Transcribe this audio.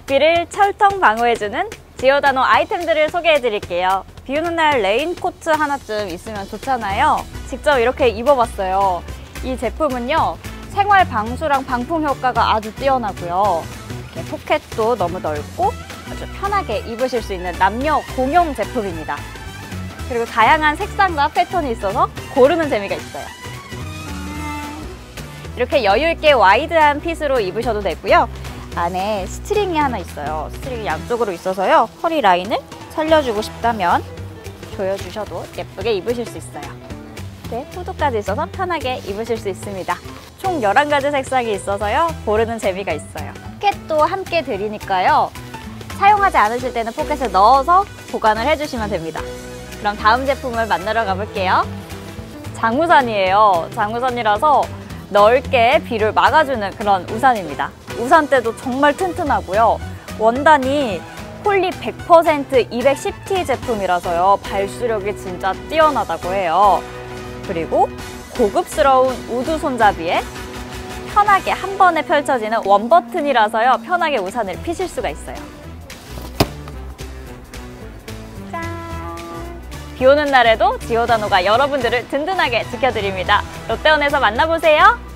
비를 철통 방어해주는 지오다노 아이템들을 소개해드릴게요. 비 오는 날 레인코트 하나쯤 있으면 좋잖아요. 직접 이렇게 입어봤어요. 이 제품은요, 생활 방수랑 방풍 효과가 아주 뛰어나고요. 이렇게 포켓도 너무 넓고 아주 편하게 입으실 수 있는 남녀 공용 제품입니다. 그리고 다양한 색상과 패턴이 있어서 고르는 재미가 있어요. 이렇게 여유있게 와이드한 핏으로 입으셔도 되고요. 안에 스트링이 하나 있어요. 스트링이 양쪽으로 있어서요. 허리 라인을 살려주고 싶다면 조여주셔도 예쁘게 입으실 수 있어요. 네, 후드까지 있어서 편하게 입으실 수 있습니다. 총 11가지 색상이 있어서요. 고르는 재미가 있어요. 포켓도 함께 드리니까요. 사용하지 않으실 때는 포켓에 넣어서 보관을 해주시면 됩니다. 그럼 다음 제품을 만나러 가볼게요. 장우산이에요. 장우산이라서 넓게 비를 막아주는 그런 우산입니다. 우산대도 정말 튼튼하고요. 원단이 폴리 100% 210T 제품이라서요. 발수력이 진짜 뛰어나다고 해요. 그리고 고급스러운 우드 손잡이에 편하게 한 번에 펼쳐지는 원버튼이라서요. 편하게 우산을 피실 수가 있어요. 짠! 비 오는 날에도 지오다노가 여러분들을 든든하게 지켜드립니다. 롯데원에서 만나보세요.